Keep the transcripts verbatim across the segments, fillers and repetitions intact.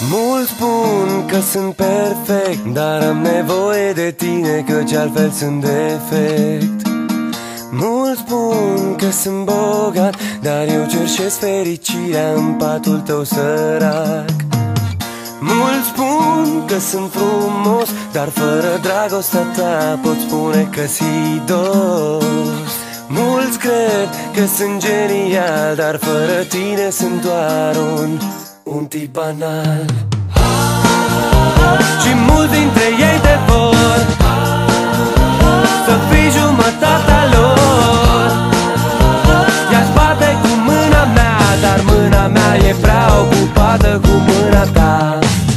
Mulți spun că sunt perfect, dar am nevoie de tine, căci altfel sunt defect. Mulți spun că sunt bogat, dar eu cerșesc fericirea în patul tău sărac. Mulți spun că sunt frumos, dar fără dragostea ta pot spune că-s hidos. Mulți cred că sunt genial, dar fără tine sunt doar un, un tip banal. Și mulți dintre ei te vor să fii jumătatea lor. I-aș bate cu mâna mea, dar mâna mea e prea ocupată cu mâna ta.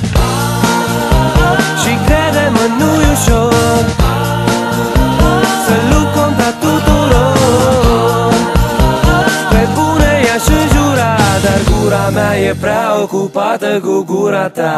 Și crede-mă, nu-i ușor să lupt contra tuturor. Pe bune i-aș înjura, dar gura mea e prea ocupată cu gura ta.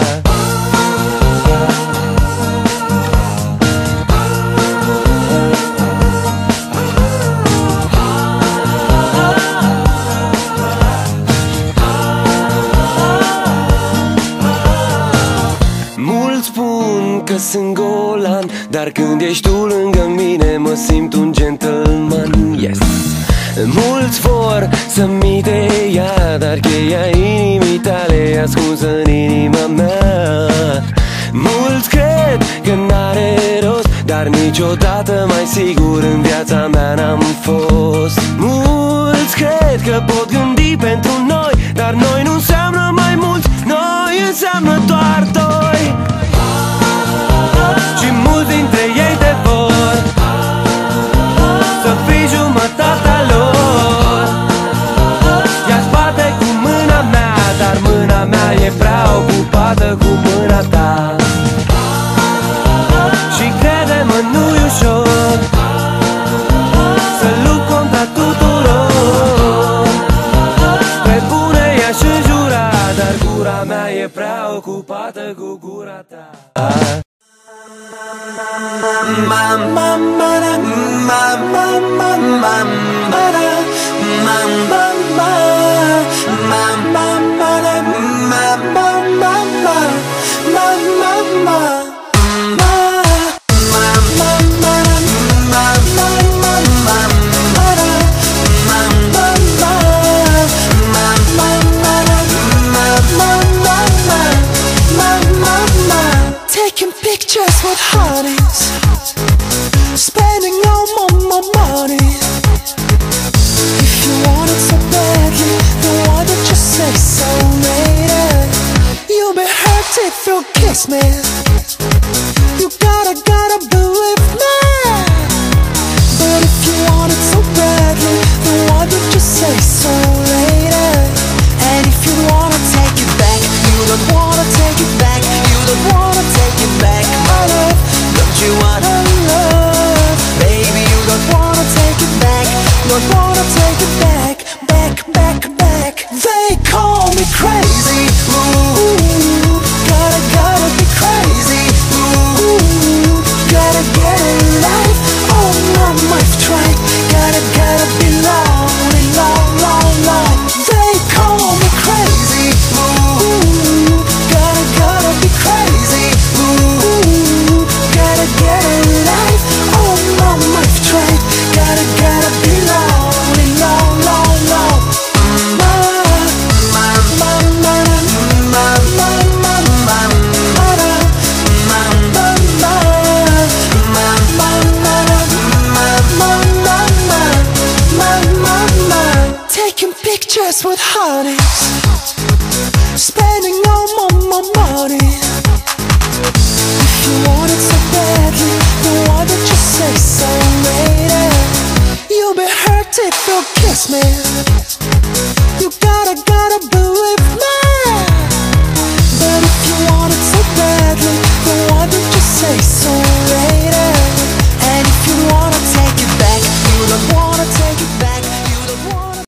Că sunt golan, dar când ești tu lângă mine mă simt un gentleman, yes. Mulți vor să-mi te ia, dar cheia inimii tale e ascunsă în inima mea. Mulți cred că n-are rost, dar niciodată mai sigur în viața mea n-am fost. Mulți cred că pot gândi pentru noi, dar noi nu înseamnă mai mult, noi înseamnă doar doi. Și mulți dintre ei te vor să fii jumătatea lor. I-aș bate cu mâna mea, dar mâna mea e prea ocupată cu mâna ta. Și crede-mă, nu-i ușor să lupt contra tuturor. Pe bune i-aș înjura, dar gura mea e prea ocupată cu gura ta. Ma ma ma da, ma ma ma ma ma da, ma ma ma, ma ma ma da, ma ma ma ma, ma ma ma, ma ma ma ma da, ma ma ma ma ma da, ma ma ma, ma ma ma da, ma ma ma ma, ma ma ma. Taking pictures with hotties, spending all my, my money. If you want it so badly, then why don't you say so later? You'll be hurt if you kiss me. You gotta, gotta believe me. But if you want it so badly, then why don't you say so later? And if you wanna take it back, you don't wanna take it back, you don't wanna take it back, my love. Don't you wanna love? Baby, you don't wanna take it back, don't wanna take it back, back, back, back. They call me crazy, ooh, gotta, gotta be crazy, ooh, gotta get a life, oh no, I've tried, gotta, gotta be lonely, long, long, long. They call me crazy, ooh, gotta, gotta be crazy, ooh, gotta get a life, oh no, I've tried, gotta, gotta be lonely, long, long, long. Ma, ma, ma, ma, ma, ma, ma, ma, ma, da, ma, ma, ma, ma, ma, ma, da, ma, ma, ma, ma, ma, ma, ma. Taking pictures with hotties, spending all my, my money. If you want it so badly, then why don't you say so later? You'll be hurt if you kiss me.